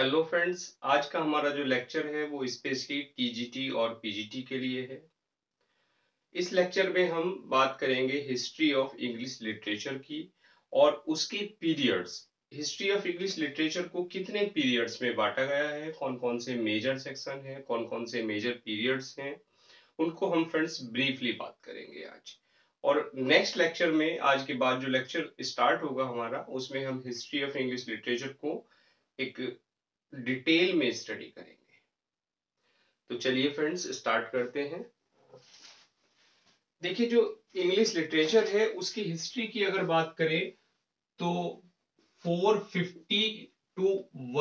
Hello friends, आज का हमारा जो लेक्चर है वो स्पेशली टीजीटी और पीजीटी के लिए है। इस लेक्चर में हम बात करेंगे हिस्ट्री ऑफ इंग्लिश लिटरेचर की और उसके periods. History of English literature को कितने पीरियड्स में बांटा गया है, कौन कौन से मेजर सेक्शन है, कौन कौन से मेजर पीरियड्स हैं, उनको हम फ्रेंड्स ब्रीफली बात करेंगे आज। और नेक्स्ट लेक्चर में, आज के बाद जो लेक्चर स्टार्ट होगा हमारा, उसमें हम हिस्ट्री ऑफ इंग्लिश लिटरेचर को एक डिटेल में स्टडी करेंगे। तो चलिए फ्रेंड्स स्टार्ट करते हैं। देखिए, जो इंग्लिश लिटरेचर है उसकी हिस्ट्री की अगर बात करें तो 450 टू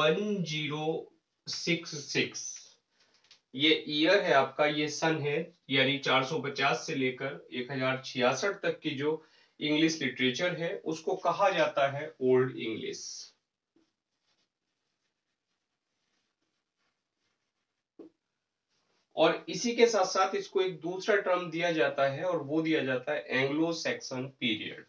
1066 ये ईयर है आपका, ये सन है, यानी 450 से लेकर 1066 तक की जो इंग्लिश लिटरेचर है उसको कहा जाता है ओल्ड इंग्लिश। और इसी के साथ साथ इसको एक दूसरा टर्म दिया जाता है और वो दिया जाता है Anglo Saxon period.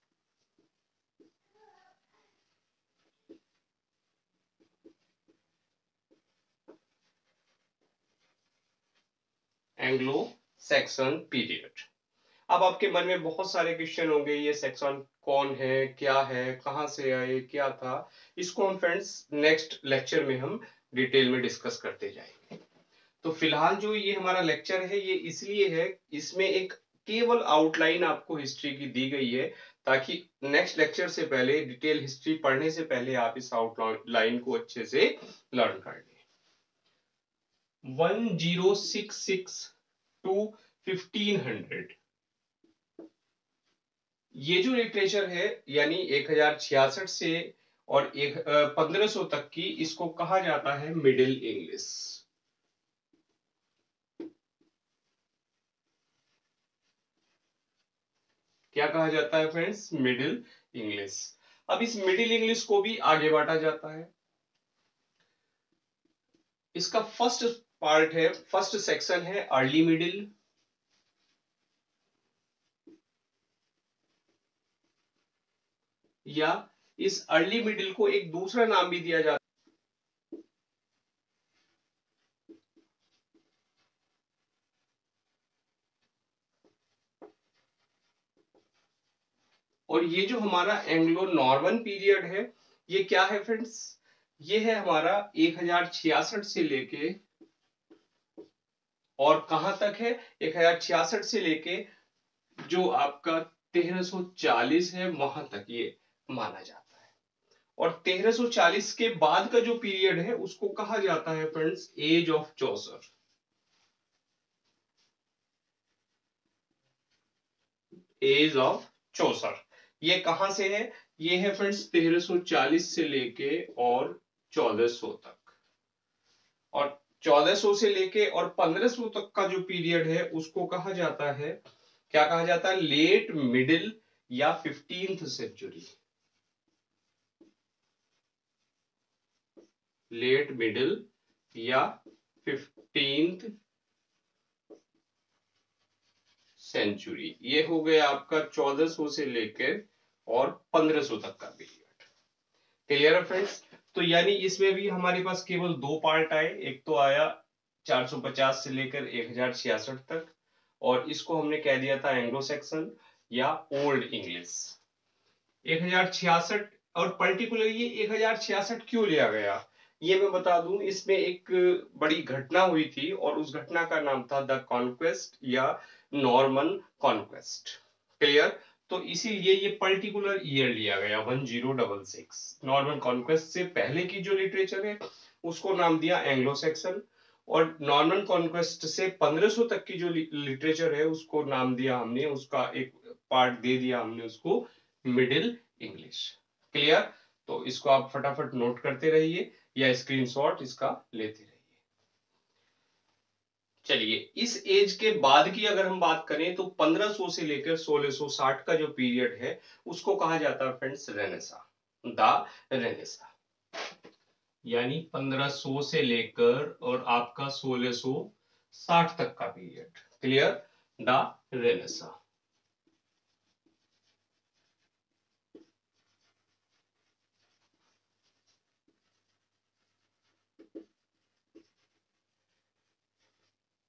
Anglo Saxon period. अब आपके मन में बहुत सारे क्वेश्चन होंगे, ये सेक्शन कौन है, क्या है, कहां से आए, क्या था। इसको हम फ्रेंड्स नेक्स्ट लेक्चर में हम डिटेल में डिस्कस करते जाएंगे। तो फिलहाल जो ये हमारा लेक्चर है ये इसलिए है, इसमें एक केवल आउटलाइन आपको हिस्ट्री की दी गई है ताकि नेक्स्ट लेक्चर से पहले, डिटेल हिस्ट्री पढ़ने से पहले आप इस आउटलाइन को अच्छे से लर्न कर लें। 1066 टू 1500 ये जो लिटरेचर है, यानी 1066 से और 1500 तक की, इसको कहा जाता है मिडिल इंग्लिश। क्या कहा जाता है फ्रेंड्स? Middle English. अब इस मिडिल इंग्लिश को भी आगे बांटा जाता है। इसका फर्स्ट पार्ट है, फर्स्ट सेक्शन है अर्ली मिडिल, या इस अर्ली मिडिल को एक दूसरा नाम भी दिया जाता है। और ये जो हमारा एंग्लो नॉर्मन पीरियड है, ये क्या है फ्रेंड्स? ये है हमारा 1066 से लेके, और कहां तक है? 1066 से लेके जो आपका 1340 है वहां तक ये माना जाता है। और 1340 के बाद का जो पीरियड है उसको कहा जाता है friends age of Chaucer. Age of Chaucer ये कहां से है? ये है फ्रेंड्स 1340 से लेके और 1400 तक। और 1400 से लेके और 1500 तक का जो पीरियड है उसको कहा जाता है, क्या कहा जाता है? लेट मिडिल या 15th सेंचुरी। लेट मिडिल या 15th सेंचुरी। ये हो गया आपका 1400 से लेकर और 1500 तक का पीरियड। क्लियर है फ्रेंड्स? तो यानी इसमें भी हमारे पास केवल दो पार्ट आए, एक तो आया 450 से लेकर 1066 तक, और इसको हमने कह दिया था एंग्लो सैक्सन या ओल्ड इंग्लिश। 1066, और पर्टिकुलर ये 1066 क्यों लिया गया ये मैं बता दूं। इसमें एक बड़ी घटना हुई थी और उस घटना का नाम था द कॉन्क्वेस्ट या नॉर्मन कॉन्क्वेस्ट। क्लियर? तो इसीलिए ये पर्टिकुलर ईयर लिया गया 1066। नॉर्मन कॉन्क्वेस्ट से पहले की जो लिटरेचर है उसको नाम दिया एंग्लो सैक्सन, और नॉर्मन कॉन्क्वेस्ट से 1500 तक की जो लिटरेचर है उसको नाम दिया हमने, उसका एक पार्ट दे दिया हमने उसको मिडिल इंग्लिश। क्लियर? तो इसको आप फटाफट नोट करते रहिए या स्क्रीनशॉट इसका लेते रहिए। चलिए, इस एज के बाद की अगर हम बात करें तो 1500 से लेकर 1660 का जो पीरियड है उसको कहा जाता है फ्रेंड्स रेनेसा, द रेनेसा। यानी 1500 से लेकर और आपका 1660 तक का पीरियड। क्लियर? The Renaissance.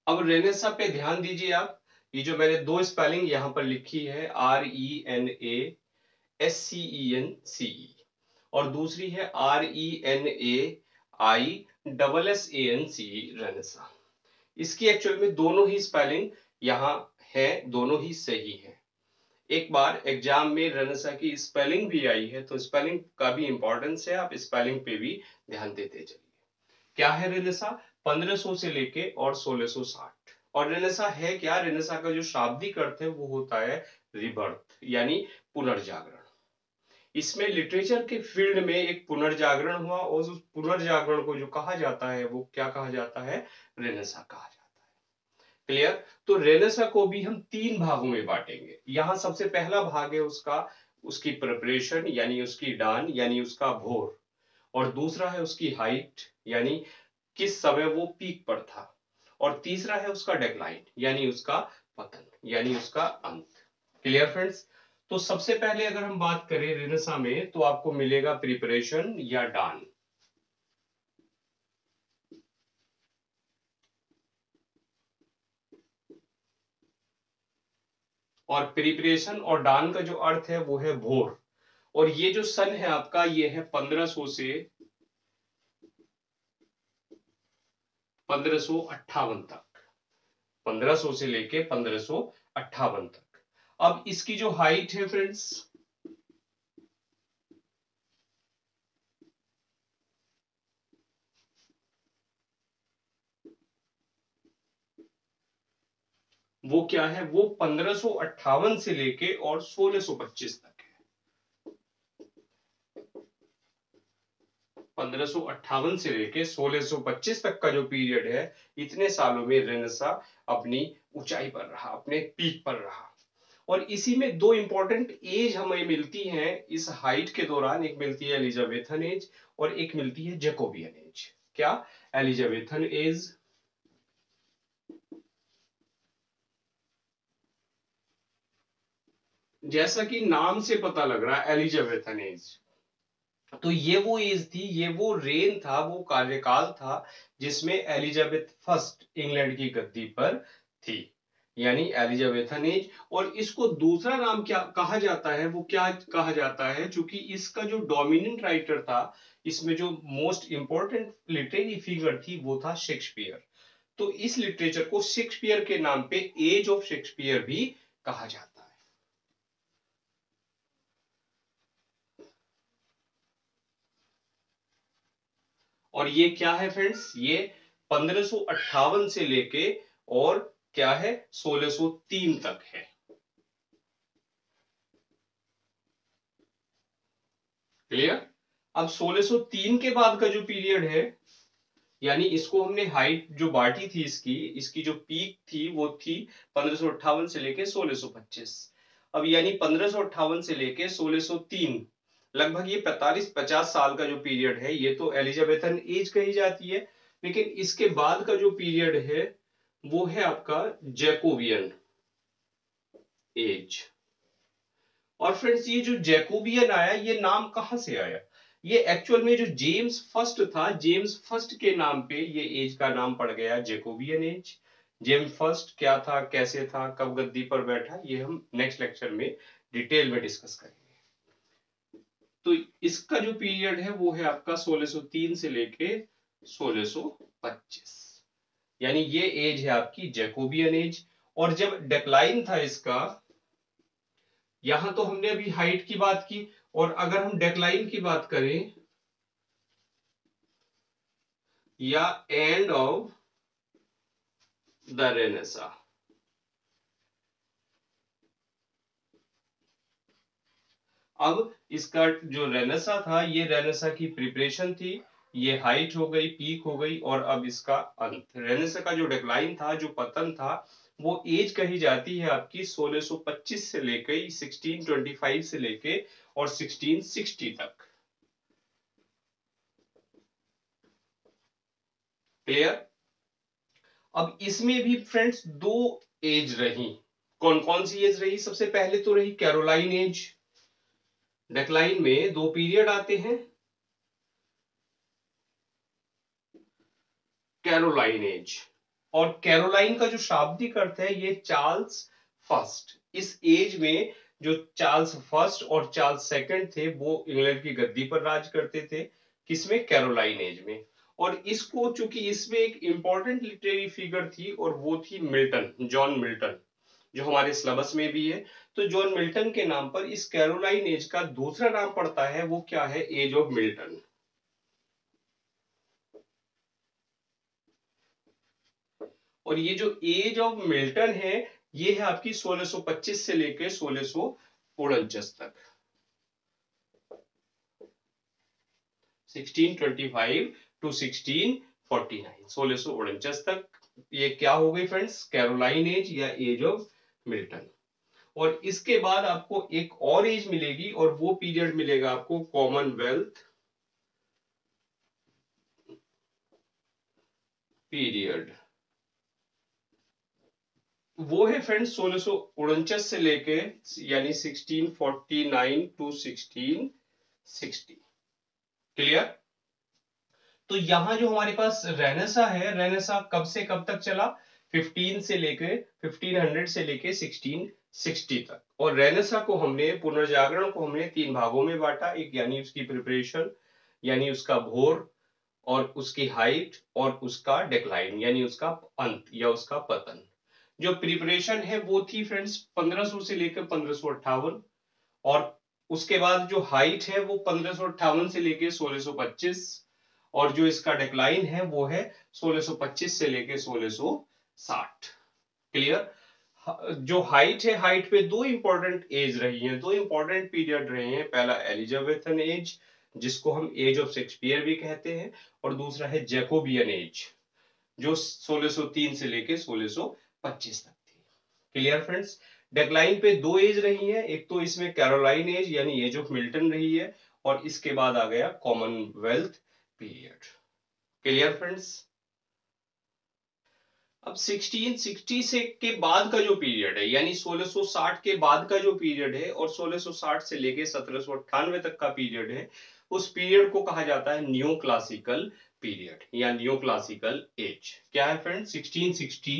अब रेनेसा पे ध्यान दीजिए आप, ये जो मैंने दो स्पेलिंग यहाँ पर लिखी है, RENASCENCE, और दूसरी है RENAISSANCE, रेनेसा। इसकी एक्चुअल में दोनों ही स्पेलिंग यहाँ है, दोनों ही सही है। एक बार एग्जाम में रेनेसा की स्पेलिंग भी आई है, तो स्पेलिंग का भी इंपॉर्टेंस है, आप स्पेलिंग पे भी ध्यान देते चलिए। क्या है रेनेसा? 1500 से लेके और 1660। और रेनेसा है क्या? रेनेसा का जो शाब्दिक अर्थ है वो होता है रिबर्थ, यानी पुनर्जागरण। इसमें लिटरेचर के फील्ड में एक पुनर्जागरण हुआ, और उस पुनर्जागरण को जो कहा जाता है वो क्या कहा जाता है? रेनेसा कहा जाता है। क्लियर? तो रेनेसा को भी हम तीन भागों में बांटेंगे। यहाँ सबसे पहला भाग है उसका, उसकी प्रिपरेशन यानी उसकी डान यानी उसका भोर, और दूसरा है उसकी हाइट यानी किस समय वो पीक पर था, और तीसरा है उसका डेक्लाइन यानी उसका पतन यानी उसका अंत। Clear friends? तो सबसे पहले अगर हम बात करें रेनेसा में, तो आपको मिलेगा प्रिपरेशन या डान। और प्रिपरेशन और डान का जो अर्थ है वो है भोर। और ये जो सन है आपका, ये है 1500 से 1558 तक, 1500 से लेके 1558 तक। अब इसकी जो हाइट है फ्रेंड्स, वो क्या है? वो 1558 से लेके और 1625 तक है। 1558 से लेके 1625 तक का जो पीरियड है, इतने सालों में रेनेसा अपनी ऊंचाई पर रहा, अपने पीक पर रहा। और इसी में दो इंपॉर्टेंट एज हमें मिलती हैं इस हाइट के दौरान। एक मिलती है एलिजाबेथन एज, और एक मिलती है जैकोबियन एज। क्या? एलिजाबेथन एज, जैसा कि नाम से पता लग रहा है एलिजाबेथन एज, तो ये वो एज थी, ये वो रेन था, वो कार्यकाल था जिसमें एलिजाबेथ फर्स्ट इंग्लैंड की गद्दी पर थी, यानी एलिजाबेथन एज। और इसको दूसरा नाम क्या कहा जाता है? वो क्या कहा जाता है? क्योंकि इसका जो डोमिनेंट राइटर था, इसमें जो मोस्ट इंपॉर्टेंट लिटरेरी फिगर थी वो था शेक्सपियर। तो इस लिटरेचर को शेक्सपियर के नाम पे एज ऑफ शेक्सपियर भी कहा जाता है। और ये क्या है फ्रेंड्स? ये 1558 से लेके और क्या है, 1603 तक है। क्लियर? अब 1603 के बाद का जो पीरियड है, यानी इसको हमने हाइट जो बांटी थी इसकी, इसकी जो पीक थी वो थी 1558 से लेके 1625। अब यानी 1558 से लेके 1603, लगभग ये 45-50 साल का जो पीरियड है, ये तो एलिजाबेथन एज कही जाती है। लेकिन इसके बाद का जो पीरियड है वो है आपका जैकोबियन एज। और फ्रेंड्स, ये जो जैकोबियन आया, ये नाम कहां से आया? ये एक्चुअल में जो जेम्स फर्स्ट था, जेम्स फर्स्ट के नाम पे ये एज का नाम पड़ गया जैकोबियन एज। जेम्स फर्स्ट क्या था, कैसे था, कब गद्दी पर बैठा, ये हम नेक्स्ट लेक्चर में डिटेल में डिस्कस करेंगे। तो इसका जो पीरियड है वो है आपका 1603 से लेके 1625, यानी ये एज है आपकी जैकोबियन एज। और जब डेक्लाइन था इसका, यहां तो हमने अभी हाइट की बात की, और अगर हम डेक्लाइन की बात करें, या एंड ऑफ द रेनेसा, अब इसका जो रेनेसा था, ये रेनेसा की प्रिपरेशन थी, ये हाइट हो गई, पीक हो गई, और अब इसका अंत। रेनेसा का जो डिक्लाइन था, जो पतन था, वो एज कही जाती है आपकी 1625 से लेके 1625 से लेके और 1660 तक। क्लियर? अब इसमें भी फ्रेंड्स दो एज रही। कौन कौन सी एज रही? सबसे पहले तो रही कैरोलाइन एज। डेक्लाइन में दो पीरियड आते हैं, कैरोलाइन एज और कैरोलाइन का जो शाब्दिक अर्थ है ये चार्ल्स फर्स्ट। इस एज में जो चार्ल्स फर्स्ट और चार्ल्स सेकंड थे वो इंग्लैंड की गद्दी पर राज करते थे। किसमें? कैरोलाइन एज में। और इसको चूंकि इसमें एक इंपॉर्टेंट लिटरेरी फिगर थी और वो थी मिल्टन, जॉन मिल्टन, जो हमारे सिलेबस में भी है। तो जॉन मिल्टन के नाम पर इस कैरोलाइन एज का दूसरा नाम पड़ता है, वो क्या है? Age of Milton. और ये जो एज ऑफ मिल्टन है ये है आपकी 1625 से लेकर 1649 तक, 1625 टू 1649, 1649 तक। ये क्या हो गई फ्रेंड्स? कैरोलाइन एज या एज ऑफ मिल्टन। और इसके बाद आपको एक और एज मिलेगी और वो पीरियड मिलेगा आपको कॉमनवेल्थ पीरियड। वो है फ्रेंड्स 1649 से लेके यानी 1649 टू 1660। क्लियर? तो यहां जो हमारे पास रेनेसा है, रेनेसा कब से कब तक चला? 15 से लेके 1500 से लेके 1660 तक। और रेनेसा को हमने, पुनर्जागरण को हमने तीन भागों में बांटा। एक यानी उसकी प्रिपरेशन, यानी उसका भोर, और उसकी हाइट, और उसका डिक्लाइन यानी उसका अंत या उसका पतन। जो प्रिपरेशन है वो थी फ्रेंड्स 1500 से लेकर 1558। और उसके बाद जो हाइट है वो 1558 से लेकर 1625। और जो इसका डिक्लाइन है वो है 1625 से लेकर 1660। क्लियर? जो हाइट है, हाइट पे दो इंपॉर्टेंट एज रही हैं, दो इंपॉर्टेंट पीरियड रहे हैं। पहला एलिजाबेथन एज, जिसको हम एज ऑफ शेक्सपियर भी कहते हैं, और दूसरा है जैकोबियन एज, जो 1603 से लेके 1625 तक थी। Clear friends? डेक्लाइन पे दो एज रही है, एक तो इसमें कैरोलाइन एज यानी एज ऑफ मिल्टन रही है, और इसके बाद आ गया कॉमनवेल्थ पीरियड। Clear friends? अब 1660 से के बाद का जो पीरियड है, यानी 1660 के बाद का जो पीरियड है और 1660 से लेके 1798 तक का पीरियड है, उस पीरियड को कहा जाता है न्यू क्लासिकल पीरियड या न्यू क्लासिकल एज। क्या है फ्रेंड? 1660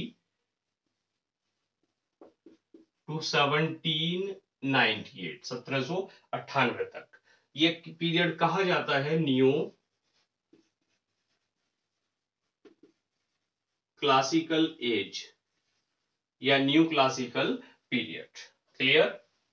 टू 1798, 1798 तक ये पीरियड कहा जाता है न्यू क्लासिकल एज या न्यू क्लासिकल पीरियड। क्लियर?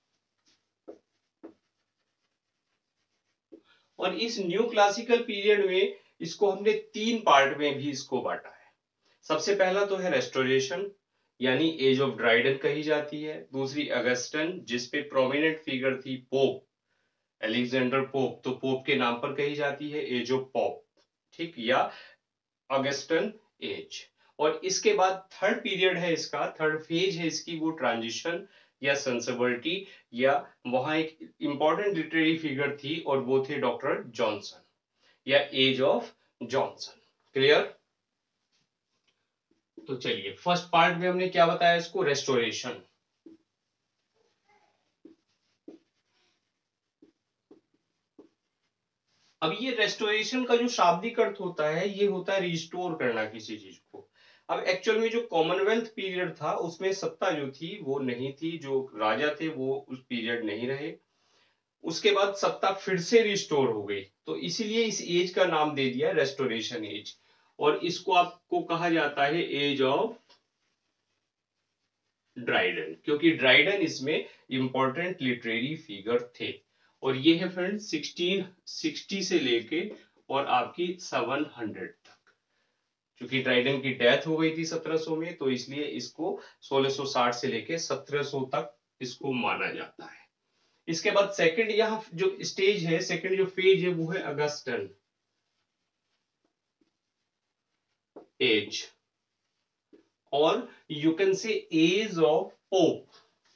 और इस न्यू क्लासिकल पीरियड में इसको हमने तीन पार्ट में भी इसको बांटा है। सबसे पहला तो है रेस्टोरेशन, यानी एज ऑफ ड्राइडन कही जाती है। दूसरी अगस्टन, जिसपे प्रोमिनेंट फिगर थी पोप, एलेक्जेंडर पोप, तो पोप के नाम पर कही जाती है एज ऑफ पॉप, ठीक, या अगस्टन एज। और इसके बाद थर्ड पीरियड है इसका, थर्ड फेज है इसकी, वो ट्रांजिशन या सेंसिबिलिटी, या वहां एक इंपॉर्टेंट लिटरेरी फिगर थी और वो थे डॉक्टर जॉनसन या एज ऑफ जॉनसन। क्लियर? तो चलिए, फर्स्ट पार्ट में हमने क्या बताया इसको? रेस्टोरेशन। अब ये रेस्टोरेशन का जो शाब्दिक अर्थ होता है ये होता है रिस्टोर करना किसी चीज को। अब एक्चुअल में जो कॉमनवेल्थ पीरियड था उसमें सत्ता जो थी वो नहीं थी, जो राजा थे वो उस पीरियड नहीं रहे। उसके बाद सत्ता फिर से रिस्टोर हो गई, तो इसीलिए इस एज का नाम दे दिया रेस्टोरेशन एज। और इसको आपको कहा जाता है एज ऑफ ड्राइडन, क्योंकि ड्राइडन इसमें इंपॉर्टेंट लिटरेरी फिगर थे। और ये है फ्रेंड 1660 से लेके और आपकी 700 तक। क्योंकि ड्राइडन की डेथ हो गई थी 1700 में, तो इसलिए इसको 1660 से लेके 1700 तक इसको माना जाता है। इसके बाद सेकंड यहाँ जो स्टेज है, सेकंड जो फेज है वो है अगस्टन एज, और you can say age of Pope.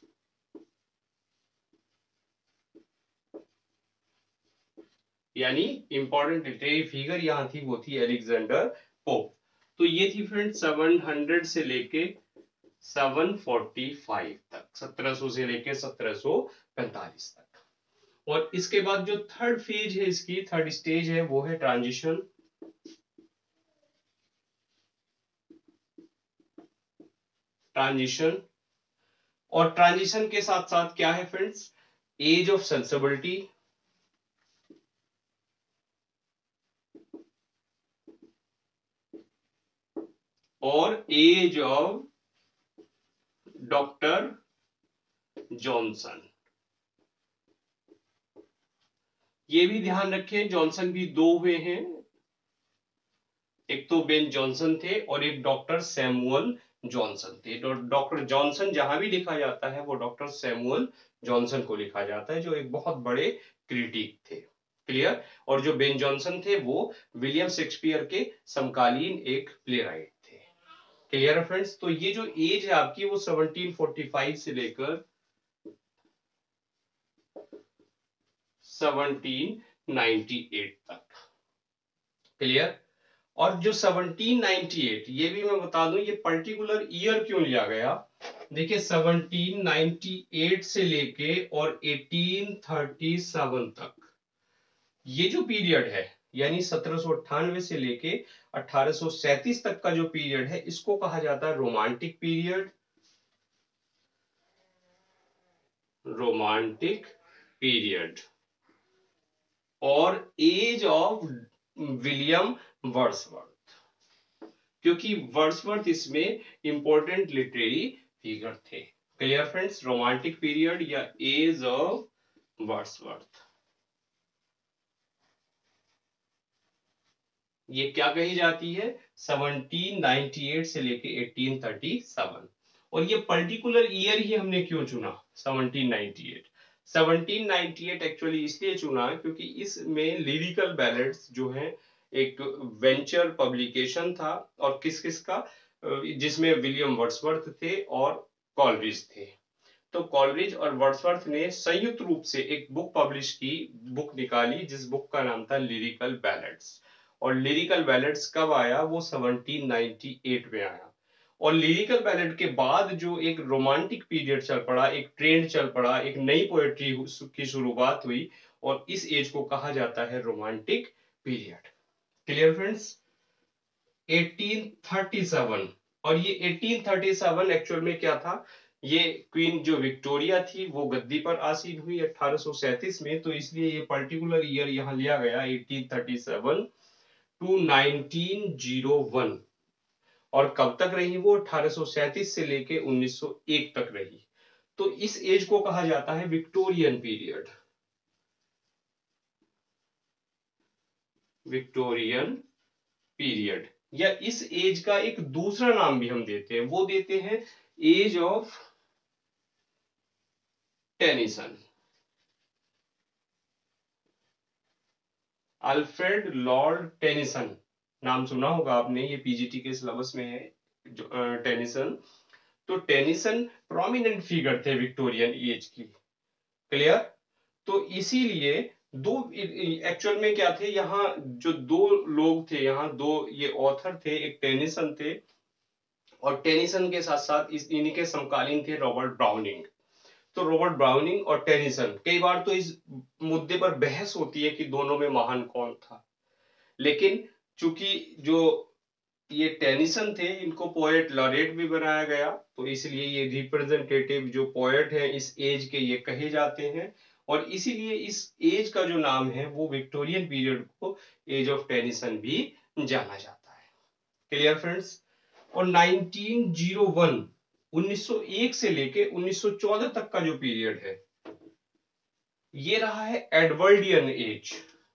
यानी इंपॉर्टेंट लिटरेरी फिगर यहां थी वो थी एलेक्जेंडर पोप। तो ये थी फ्रेंड 700 से लेके 745 तक, 1700 से लेके 1745 तक। और इसके बाद जो थर्ड फेज है इसकी, थर्ड स्टेज है, वो है ट्रांजिशन ट्रांजिशन, और ट्रांजिशन के साथ साथ क्या है फ्रेंड्स, एज ऑफ सेंसिबिलिटी, और एज ऑफ डॉक्टर जॉनसन। ये भी ध्यान रखें, जॉनसन भी दो हुए हैं, एक तो बेन जॉनसन थे और एक डॉक्टर सैमुअल जॉनसन थे। डॉक्टर जॉनसन जहां भी लिखा जाता है वो डॉक्टर सैमुअल जॉनसन को लिखा जाता है, जो एक बहुत बड़े क्रिटिक थे। क्लियर। और जो बेन जॉनसन थे वो विलियम शेक्सपियर के समकालीन एक प्लेराइट थे। क्लियर है फ्रेंड्स। तो ये जो एज है आपकी वो 1745 से लेकर 1798 तक। क्लियर। और जो 1798, ये भी मैं बता दूं ये पर्टिकुलर ईयर क्यों लिया गया। देखिए 1798 से लेके और 1837 तक ये जो पीरियड है, यानी 1798 से लेके 1837 तक का जो पीरियड है, इसको कहा जाता है रोमांटिक पीरियड। Romantic period. और एज ऑफ विलियम वर्ड्सवर्थ, क्योंकि वर्ड्सवर्थ इसमें इंपॉर्टेंट लिटरेरी फिगर थे। Clear friends. रोमांटिक पीरियड या एज ऑफ वर्ड्सवर्थ, ये क्या कही जाती है, 1798 से लेके 1837। और ये पर्टिकुलर ईयर ही हमने क्यों चुना 1798। 1798 एक्चुअली इसलिए चुना क्योंकि इसमें लिरिकल बैलेड्स जो है एक वेंचर पब्लिकेशन था, और किस किस का, जिसमें विलियम वर्ड्सवर्थ थे और कॉलरिज थे। तो कॉलरिज और वर्ड्सवर्थ ने संयुक्त रूप से एक बुक पब्लिश की, बुक निकाली, जिस बुक का नाम था लिरिकल बैलेड्स। और लिरिकल बैलेड्स कब आया, वो 1798 में आया। और लिरिकल बैलेड के बाद जो एक रोमांटिक पीरियड चल पड़ा, एक ट्रेंड चल पड़ा, एक नई पोएट्री की शुरुआत हुई, और इस एज को कहा जाता है रोमांटिक पीरियड। Clear friends. 1837, और ये 1837 एक्चुअल में क्या था, ये क्वीन जो विक्टोरिया थी वो गद्दी पर आसीन हुई 1837 में, तो इसलिए ये पर्टिकुलर ईयर यहां लिया गया 1837 टू 1901। और कब तक रही वो, 1837 से लेके 1901 तक रही। तो इस एज को कहा जाता है विक्टोरियन पीरियड। विक्टोरियन पीरियड, या इस एज का एक दूसरा नाम भी हम देते हैं, वो देते हैं age of Tennyson. Alfred Lord Tennyson, नाम सुना होगा आपने, ये पीजीटी के सिलेबस में है टेनिसन। तो टेनिसन प्रोमिनेंट फिगर थे विक्टोरियन एज की। क्लियर। तो इसीलिए दो, एक्चुअल में क्या थे यहाँ, जो दो लोग थे यहाँ, दो ये ऑथर थे, एक टेनिसन थे, और टेनिसन के साथ साथ इन्हीं के समकालीन थे रॉबर्ट ब्राउनिंग। तो रॉबर्ट ब्राउनिंग और टेनिसन, कई बार तो इस मुद्दे पर बहस होती है कि दोनों में महान कौन था, लेकिन चूंकि जो ये टेनिसन थे इनको पोएट लॉरेट भी बनाया गया, तो इसलिए ये रिप्रेजेंटेटिव जो पोएट है इस एज के ये कहे जाते हैं, और इसीलिए इस एज का जो नाम है वो विक्टोरियन पीरियड को एज ऑफ टेनिसन भी जाना जाता है। Clear friends. और 1901, 1901 से लेके 1914 तक का जो पीरियड है ये रहा है एडवर्डियन एज।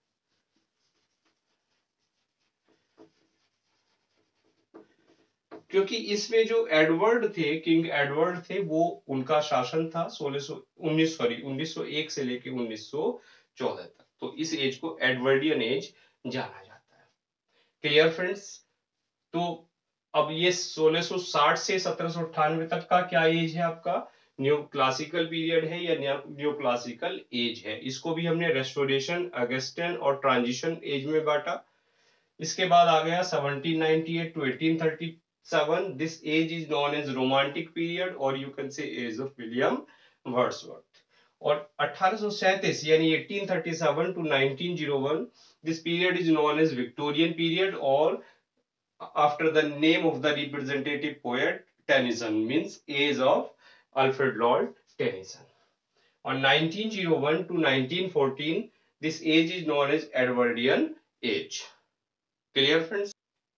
क्योंकि इसमें जो एडवर्ड थे, किंग एडवर्ड थे, वो उनका शासन था 1901 से लेके 1914 तक, तो इस एज को एडवर्डियन एज जाना जाता है। Clear friends. तो अब ये 1660 से 1798 तक का क्या एज है आपका, न्यू क्लासिकल पीरियड है या न्यू क्लासिकल एज है। इसको भी हमने रेस्टोरेशन, अगस्टन और ट्रांजिशन एज में बांटा। इसके बाद आ गया 1798 to 1837, this age is known as romantic period, or you can say age of William Wordsworth। और 1837 यानी 1837 to 1901, this period is known as Victorian period, or after the name of the representative poet Tennyson means age of Alfred Lord Tennyson. और 1901 to 1914 this age is known as Edwardian age. Clear friends?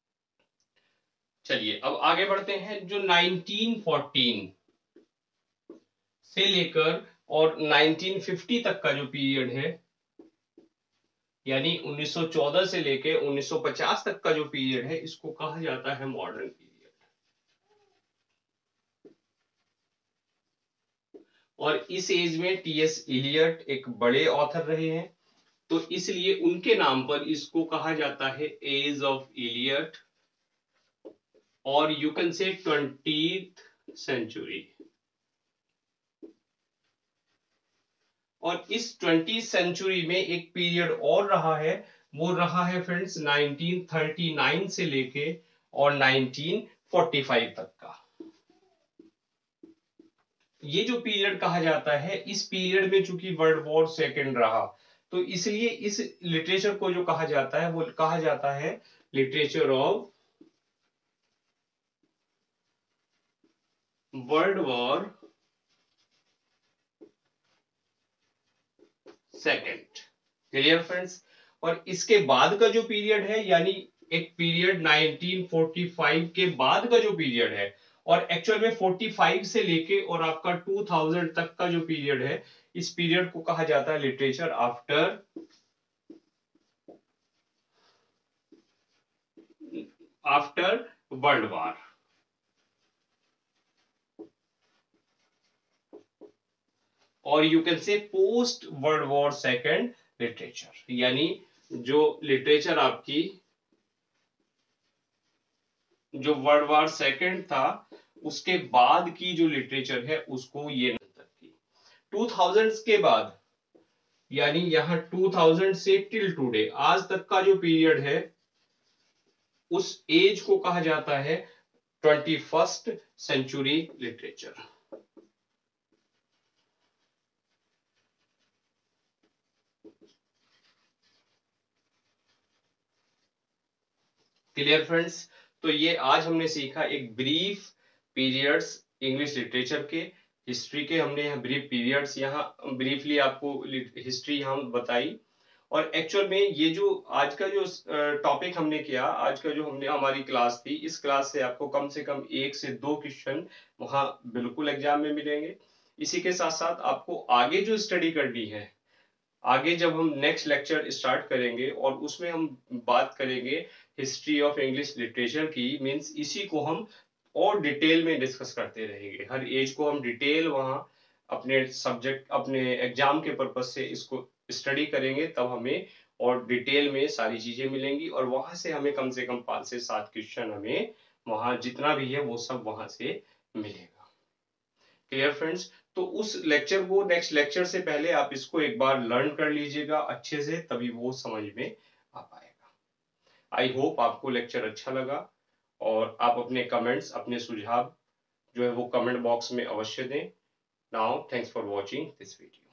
चलिए अब आगे बढ़ते हैं। जो 1914 से लेकर और 1950 तक का जो पीरियड है, यानी 1914 से लेकर 1950 तक का जो पीरियड है, इसको कहा जाता है मॉडर्न पीरियड। और इस एज में टीएस इलियट एक बड़े ऑथर रहे हैं, तो इसलिए उनके नाम पर इसको कहा जाता है एज ऑफ इलियट, और you can say 20th century. और इस 20th सेंचुरी में एक पीरियड और रहा है, वो रहा है फ्रेंड्स 1939 से लेके और 1945 तक का। ये जो पीरियड कहा जाता है, इस पीरियड में चूंकि वर्ल्ड वॉर सेकेंड रहा, तो इसलिए इस लिटरेचर को जो कहा जाता है वो कहा जाता है literature of world war second. Clear friends? और इसके बाद का जो पीरियड है, यानी एक पीरियड 1945 के बाद का जो पीरियड है, और एक्चुअल में 45 से लेके और आपका 2000 तक का जो पीरियड है, इस पीरियड को कहा जाता है लिटरेचर आफ्टर वर्ल्ड वॉर। और you can say post world war second literature, यानी जो लिटरेचर आपकी जो वर्ल्ड वॉर सेकेंड था उसके बाद की जो लिटरेचर है उसको ये तक की। 2000 के बाद, यानी यहां 2000 से टिल टुडे आज तक का जो पीरियड है, उस एज को कहा जाता है 21st century literature. Clear friends? तो ये आज हमने सीखा एक ब्रीफ पीरियड्स इंग्लिश लिटरेचर के, हिस्ट्री के। हमने यहाँ ब्रीफ पीरियड्स यहाँ ब्रीफली आपको हिस्ट्री यहाँ बताई। और एक्चुअल में ये जो आज का जो टॉपिक हमने किया, आज का जो हमने हमारी क्लास थी, इस क्लास से आपको कम से कम 1 से 2 क्वेश्चन वहां बिल्कुल एग्जाम में मिलेंगे। इसी के साथ साथ आपको आगे जो स्टडी करनी है, आगे जब हम नेक्स्ट लेक्चर स्टार्ट करेंगे और उसमें हम बात करेंगे हिस्ट्री ऑफ इंग्लिश लिटरेचर की, मींस इसी को हम और डिटेल में डिस्कस करते रहेंगे। हर एज को हम डिटेल वहां अपने सब्जेक्ट अपने एग्जाम के पर्पज से इसको स्टडी करेंगे, तब हमें और डिटेल में सारी चीजें मिलेंगी, और वहां से हमें कम से कम 5 से 7 क्वेश्चन हमें वहां जितना भी है वो सब वहां से मिलेगा। Clear friends? तो उस लेक्चर को नेक्स्ट लेक्चर से पहले आप इसको एक बार लर्न कर लीजिएगा अच्छे से, तभी वो समझ में आ पाएगा। आई होप आपको लेक्चर अच्छा लगा, और आप अपने कमेंट्स अपने सुझाव जो है वो कमेंट बॉक्स में अवश्य दें। Now thanks for watching this video.